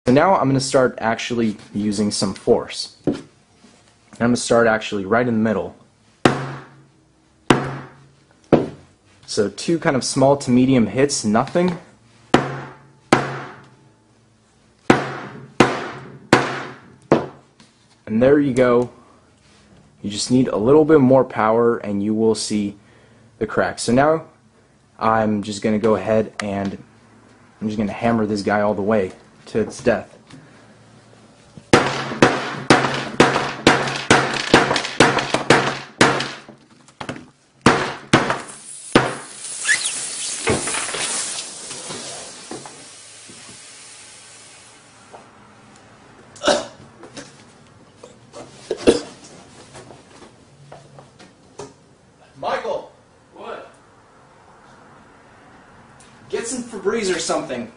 So now I'm going to start actually using some force. And I'm going to start actually right in the middle. So 2 kind of small to medium hits, nothing. And there you go. You just need a little bit more power and you will see the crack. So now I'm just going to go ahead and I'm just going to hammer this guy all the way to its death. Michael! What? Get some Febreze or something.